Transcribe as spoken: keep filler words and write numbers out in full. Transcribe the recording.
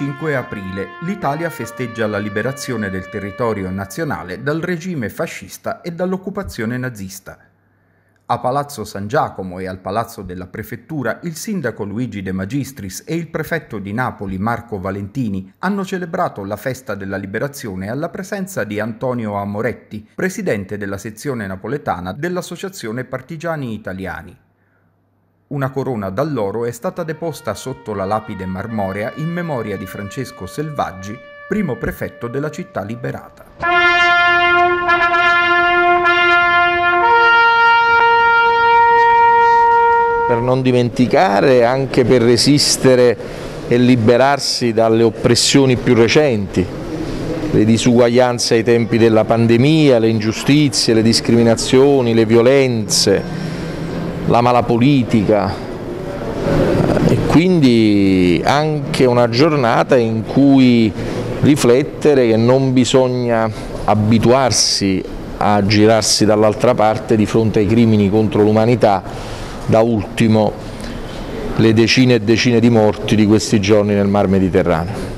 venticinque aprile l'Italia festeggia la liberazione del territorio nazionale dal regime fascista e dall'occupazione nazista. A Palazzo San Giacomo e al Palazzo della Prefettura il sindaco Luigi De Magistris e il prefetto di Napoli Marco Valentini hanno celebrato la festa della liberazione alla presenza di Antonio Amoretti, presidente della sezione napoletana dell'Associazione Partigiani Italiani. Una corona d'alloro è stata deposta sotto la lapide marmorea in memoria di Francesco Selvaggi, primo prefetto della città liberata. Per non dimenticare, anche per resistere e liberarsi dalle oppressioni più recenti, le disuguaglianze ai tempi della pandemia, le ingiustizie, le discriminazioni, le violenze, la mala politica, e quindi anche una giornata in cui riflettere che non bisogna abituarsi a girarsi dall'altra parte di fronte ai crimini contro l'umanità, da ultimo le decine e decine di morti di questi giorni nel Mar Mediterraneo.